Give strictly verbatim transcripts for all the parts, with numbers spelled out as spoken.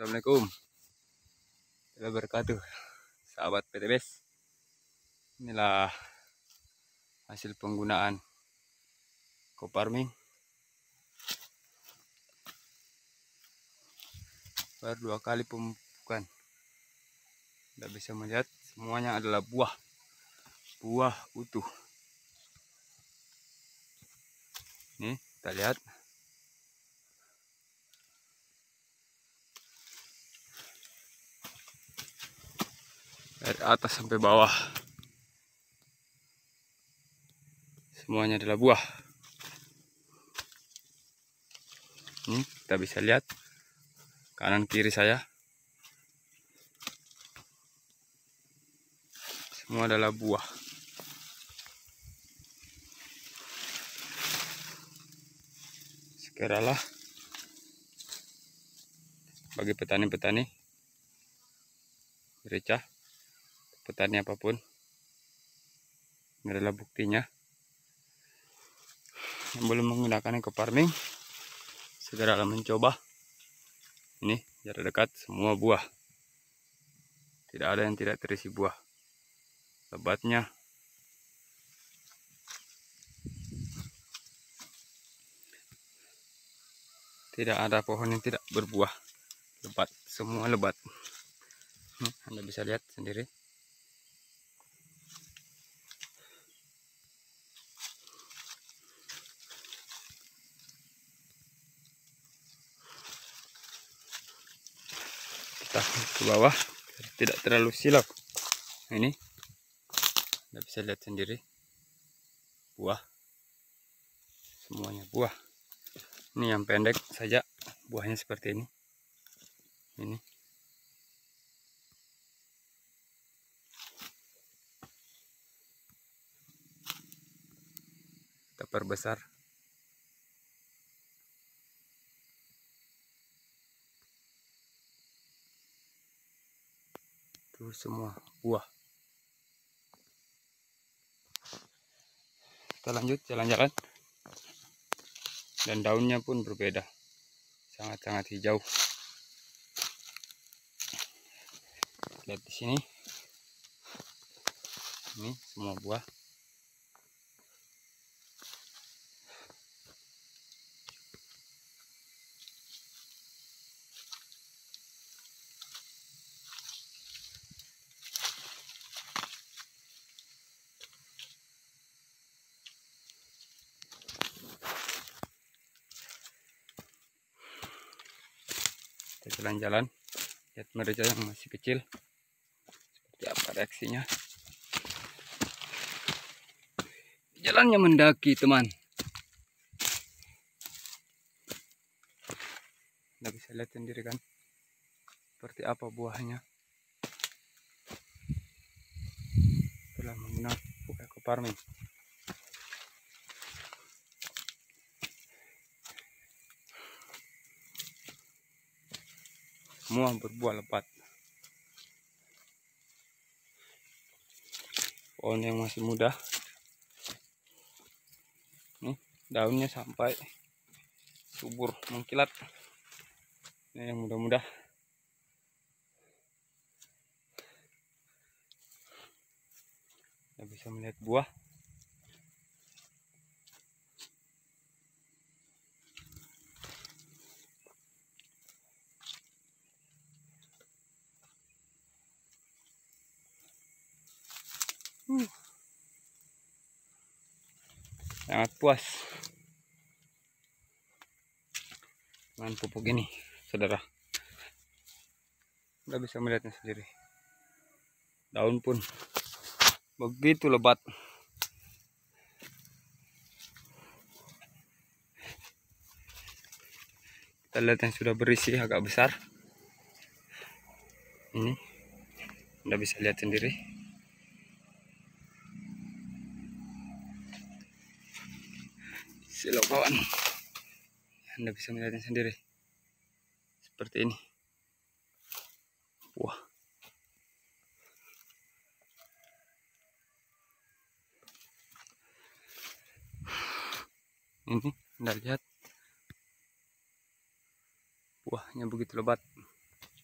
Assalamualaikum warahmatullahi wabarakatuh, sahabat P T B S. Inilah hasil penggunaan co-farming. Baru dua kali pemupukan. Tidak bisa melihat, semuanya adalah buah, buah utuh. Nih, kita lihat. Dari atas sampai bawah, semuanya adalah buah. Ini kita bisa lihat kanan kiri saya, semua adalah buah. Segeralah bagi petani-petani gereja, petani apapun, ini adalah buktinya. Yang belum menggunakan eco farming, segeralah mencoba. Ini jarak dekat, semua buah, tidak ada yang tidak terisi buah. Lebatnya tidak ada pohon yang tidak berbuah, lebat, semua lebat. Anda bisa lihat sendiri. Kita ke bawah, tidak terlalu silau. Ini Anda bisa lihat sendiri, buah, semuanya buah. Ini yang pendek saja buahnya seperti ini. Ini kita perbesar. Itu semua buah. Kita lanjut jalan-jalan. Dan daunnya pun berbeda, sangat-sangat hijau. Lihat di sini, ini semua buah. Kita jalan-jalan, lihat merica yang masih kecil, seperti apa reaksinya. Jalannya mendaki, teman. Anda bisa lihat sendiri kan, seperti apa buahnya. Telah menggunakan eco farming. Semua berbuah lebat. Pohon yang masih muda, nih daunnya sampai subur mengkilat. Ini yang muda-muda. Kita bisa melihat buah. Hmm. Sangat puas dengan pupuk ini, saudara. Anda bisa melihatnya sendiri. Daun pun begitu lebat. Kita lihat yang sudah berisi agak besar. Ini Anda bisa lihat sendiri. Silau kawan, Anda bisa melihatnya sendiri. Seperti ini. Wah. Ini Anda lihat, buahnya begitu lebat.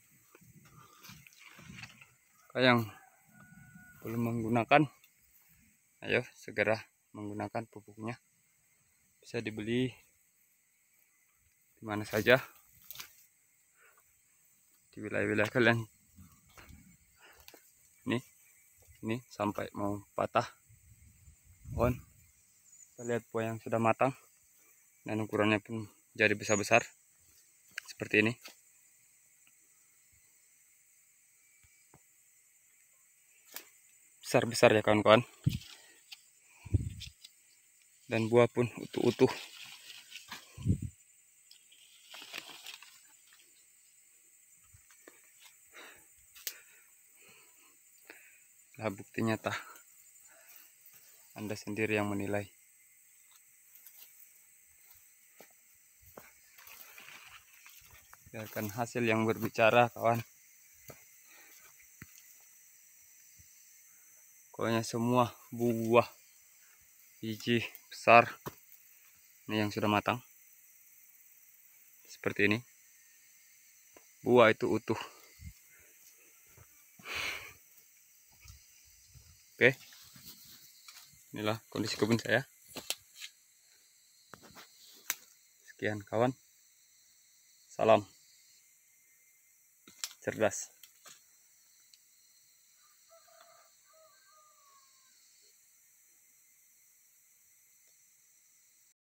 Siapa yang belum menggunakan, ayo segera menggunakan pupuknya. Bisa dibeli di mana saja di wilayah-wilayah kalian. Ini, ini sampai mau patah pohon. Kita lihat buah yang sudah matang dan ukurannya pun jadi besar-besar seperti ini. Besar-besar ya kawan-kawan. Dan buah pun utuh-utuh. Lah bukti nyata. Anda sendiri yang menilai. Biarkan hasil yang berbicara, kawan. Pokoknya semua buah biji besar ini yang sudah matang seperti ini, buah itu utuh. Oke, inilah kondisi kebun saya. Sekian kawan, salam cerdas.